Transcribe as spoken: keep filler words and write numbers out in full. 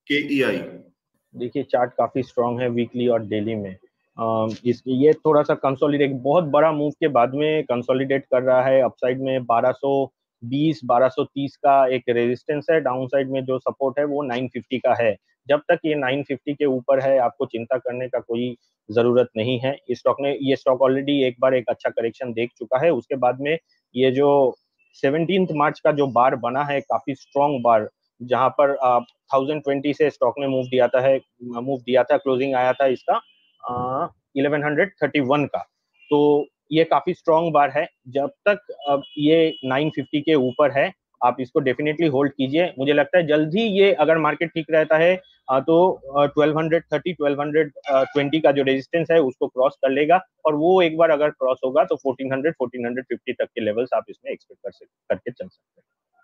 के ई आई। देखिए चार्ट काफी स्ट्रांग है वीकली और डेली में। अम, इस ये थोड़ा सा कंसोलिडेट, बहुत बड़ा मूव के बाद में कंसोलिडेट कर रहा है। अपसाइड में बारह सौ बीस बारह सौ तीस का एक रेजिस्टेंस है, डाउन साइड में जो सपोर्ट है वो नाइन फिफ्टी का है। जब तक ये नाइन फिफ्टी के ऊपर है आपको चिंता करने का कोई जरूरत नहीं है। इस स्टॉक ने ये स्टॉक ऑलरेडी एक बार एक अच्छा करेक्शन देख चुका है। उसके बाद में ये जो सेवनटीन्थ मार्च का जो बार बना है काफी स्ट्रॉन्ग बार, जहां पर थाउजेंड ट्वेंटी से स्टॉक ने मूव दिया था है मूव दिया था, क्लोजिंग आया था इसका इलेवन हंड्रेड थर्टी वन का। तो ये काफी स्ट्रॉन्ग बार है। जब तक अब ये नाइन फिफ्टी के ऊपर है आप इसको डेफिनेटली होल्ड कीजिए। मुझे लगता है जल्द ही ये, अगर मार्केट ठीक रहता है आ, तो twelve hundred thirty twelve hundred twenty का जो रेजिस्टेंस है उसको क्रॉस कर लेगा, और वो एक बार अगर क्रॉस होगा तो fourteen hundred fourteen hundred fifty तक के लेवल्स आप इसमें एक्सपेक्ट कर सकते करके चल सकते हैं।